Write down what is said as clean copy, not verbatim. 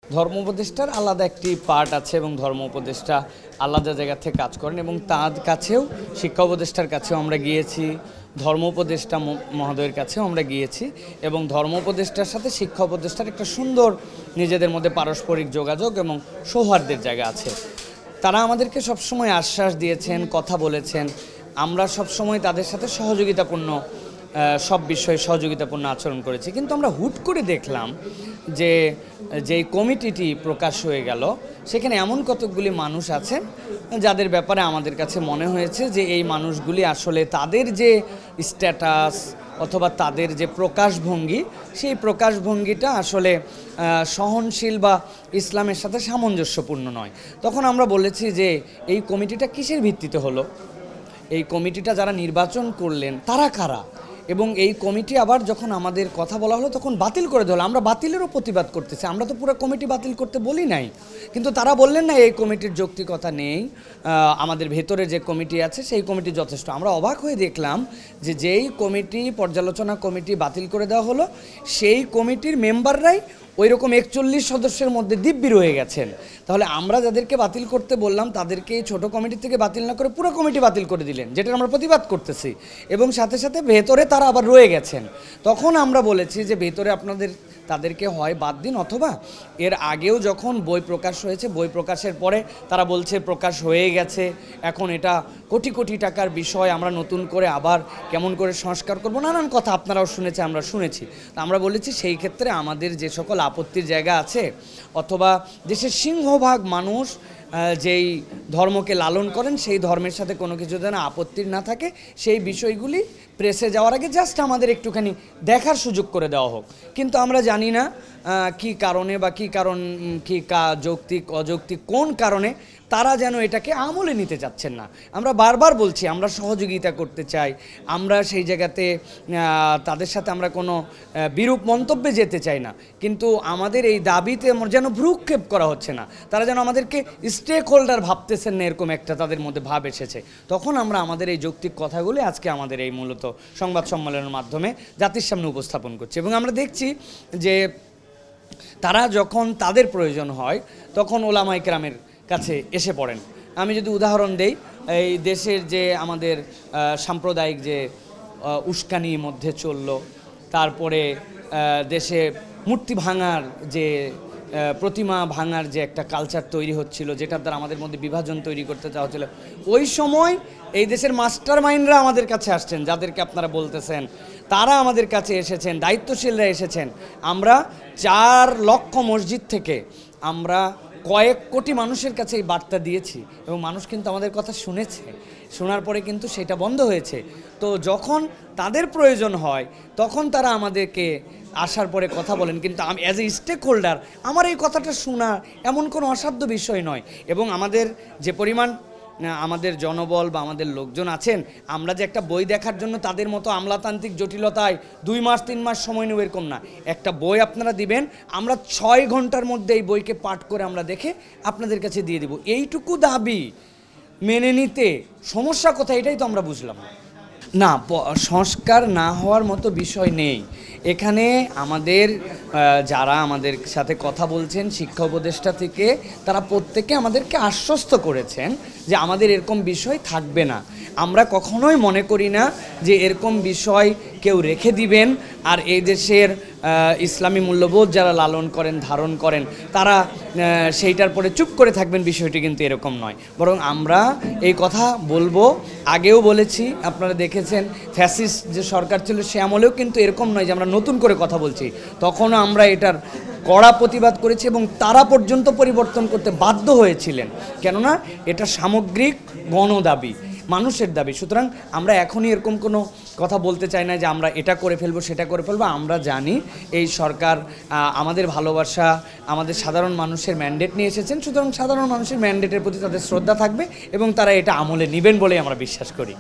ধর্ম উপদেষ্টার আলাদা একটি পার্ট আছে এবং ধর্ম উপদেষ্টা আলাদা জায়গা থেকে কাজ করেন এবং তার কাছেও শিক্ষা উপদেষ্টার কাছেও আমরা গিয়েছি, ধর্ম উপদেষ্টা মহোদয়ের কাছেও আমরা গিয়েছি এবং ধর্ম উপদেষ্টার সাথে শিক্ষা উপদেষ্টার একটা সুন্দর নিজেদের মধ্যে পারস্পরিক যোগাযোগ এবং সৌহার্দ্যের জায়গা আছে। তারা আমাদেরকে সবসময় আশ্বাস দিয়েছেন, কথা বলেছেন, আমরা সবসময় তাদের সাথে সহযোগিতাপূর্ণ সব বিষয়ে সহযোগিতাপূর্ণ আচরণ করেছি। কিন্তু আমরা হুট করে দেখলাম যে যেই কমিটিটি প্রকাশ হয়ে গেল সেখানে এমন কতকগুলি মানুষ আছেন যাদের ব্যাপারে আমাদের কাছে মনে হয়েছে যে এই মানুষগুলি আসলে তাদের যে স্ট্যাটাস অথবা তাদের যে প্রকাশভঙ্গি সেই প্রকাশভঙ্গিটা আসলে সহনশীল বা ইসলামের সাথে সামঞ্জস্যপূর্ণ নয়। তখন আমরা বলেছি যে এই কমিটিটা কিসের ভিত্তিতে হলো, এই কমিটিটা যারা নির্বাচন করলেন তারা কারা, এবং এই কমিটি আবার যখন আমাদের কথা বলা হলো তখন বাতিল করে দিল। আমরা বাতিলেরও প্রতিবাদ করতেছি, আমরা তো পুরো কমিটি বাতিল করতে বলি নাই, কিন্তু তারা বললেন না এই কমিটির যৌক্তিকতা নেই, আমাদের ভেতরে যে কমিটি আছে সেই কমিটি যথেষ্ট। আমরা অবাক হয়ে দেখলাম যে যেই কমিটি পর্যালোচনা কমিটি বাতিল করে দেওয়া হলো সেই কমিটির মেম্বাররাই ওই রকম 41 সদস্যের মধ্যে দিব্যি রয়ে গেছেন। তাহলে আমরা যাদেরকে বাতিল করতে বললাম তাদেরকে ছোট কমিটি থেকে বাতিল না করে পুরো কমিটি বাতিল করে দিলেন, যেটা আমরা প্রতিবাদ করতেছি, এবং সাথে সাথে ভেতরে তারা আবার রয়ে গেছেন। তখন আমরা বলেছি যে ভেতরে তাদেরকে হয় বাদ দিন, অথবা এর আগেও যখন বই প্রকাশ হয়েছে বই প্রকাশের পরে তারা বলছে প্রকাশ হয়ে গেছে, এখন এটা কোটি কোটি টাকার বিষয়, আমরা নতুন করে আবার কেমন করে সংস্কার করব, নানান কথা আপনারাও শুনেছে আমরা শুনেছি। তা আমরা বলেছি সেই ক্ষেত্রে আমাদের যে সকল আপত্তির জায়গা আছে অথবা দেশের সিংহভাগ মানুষ যেই ধর্মকে লালন করেন সেই ধর্মের সাথে কোনো কিছু যেন আপত্তির না থাকে সেই বিষয়গুলি প্রেসে যাওয়ার আগে জাস্ট আমাদের একটুখানি দেখার সুযোগ করে দেওয়া হোক। কিন্তু আমরা জানি না কি কারণে বা কি যৌক্তিক অযৌক্তিক কোন কারণে তারা যেন এটাকে আমলে নিতে চাচ্ছেন না। আমরা বারবার বলছি আমরা সহযোগিতা করতে চাই, আমরা সেই জায়গাতে তাদের সাথে আমরা কোনো বিরূপ মন্তব্যে যেতে চাই না, কিন্তু আমাদের এই দাবিতে যেন ভ্রুক্ষেপ করা হচ্ছে না, তারা যেন আমাদেরকে স্টেক হোল্ডার ভাবতেছেন না, এরকম একটা তাদের মধ্যে ভাব এসেছে। তখন আমরা আমাদের এই যৌক্তিক কথাগুলি আজকে আমাদের এই মূলত সংবাদ সম্মেলনের মাধ্যমে জাতির সামনে উপস্থাপন করছি। এবং আমরা দেখছি যে তারা যখন তাদের প্রয়োজন হয় তখন ওলামায়ে কেরামের কাছে এসে পড়েন। আমি যদি উদাহরণ দেই, এই দেশের যে আমাদের সাম্প্রদায়িক যে উস্কানির মধ্যে চলল, তারপরে দেশে মূর্তি ভাঙার যে প্রতিমা ভাঙার যে একটা কালচার তৈরি হচ্ছিল, যেটার দ্বারা আমাদের মধ্যে বিভাজন তৈরি করতে চাওয়া হচ্ছিল, ওই সময় এই দেশের মাস্টার মাইন্ডরা আমাদের কাছে আসছেন, যাদেরকে আপনারা বলতেছেন, তারা আমাদের কাছে এসেছেন, দায়িত্বশীলরা এসেছেন। আমরা 4 লক্ষ মসজিদ থেকে আমরা কয়েক কোটি মানুষের কাছে এই বার্তা দিয়েছি এবং মানুষ কিন্তু আমাদের কথা শুনেছে, শোনার পরে কিন্তু সেটা বন্ধ হয়েছে। তো যখন তাদের প্রয়োজন হয় তখন তারা আমাদেরকে আসার পরে কথা বলেন, কিন্তু আমি অ্যাজ এ স্টেক হোল্ডার আমার এই কথাটা শোনা এমন কোনো অসাধ্য বিষয় নয়। এবং আমাদের যে পরিমাণ আমাদের জনবল বা আমাদের লোকজন আছেন, আমরা যে একটা বই দেখার জন্য তাদের মতো আমলাতান্ত্রিক জটিলতায় 2 মাস 3 মাস সময় নেব এরকম না। একটা বই আপনারা দিবেন, আমরা 6 ঘন্টার মধ্যে এই বইকে পাঠ করে আমরা দেখে আপনাদের কাছে দিয়ে দিব। এইটুকু দাবি মেনে নিতে সমস্যা কোথায়, এটাই তো আমরা বুঝলাম না। সংস্কার না হওয়ার মতো বিষয় নেই এখানে। আমাদের যারা আমাদের সাথে কথা বলছেন শিক্ষা উপদেষ্টা থেকে, তারা প্রত্যেকে আমাদেরকে আশ্বস্ত করেছেন যে আমাদের এরকম বিষয় থাকবে না। আমরা কখনোই মনে করি না যে এরকম বিষয় কেউ রেখে দিবেন আর এই দেশের ইসলামী মূল্যবোধ যারা লালন করেন ধারণ করেন তারা সেইটার পরে চুপ করে থাকবেন, বিষয়টি কিন্তু এরকম নয়। বরং আমরা এই কথা বলবো, আগেও বলেছি, আপনারা দেখেছেন ফ্যাসিস্ট যে সরকার ছিল সে আমলেও কিন্তু এরকম নয় যে আমরা নতুন করে কথা বলছি, তখনও আমরা এটার কড়া প্রতিবাদ করেছি এবং তারা পর্যন্ত পরিবর্তন করতে বাধ্য হয়েছিলেন, কেননা এটা সামগ্রিক গণদাবি, মানুষের দাবি। সুতরাং আমরা এখনই এরকম কোনো কথা বলতে চাই না যে আমরা এটা করে ফেলবো সেটা করে ফেলবো। আমরা জানি এই সরকার আমাদের ভালোবাসা, আমাদের সাধারণ মানুষের ম্যান্ডেট নিয়ে এসেছেন, সুতরাং সাধারণ মানুষের ম্যান্ডেটের প্রতি তাদের শ্রদ্ধা থাকবে এবং তারা এটা আমলে নেবেন বলেই আমরা বিশ্বাস করি।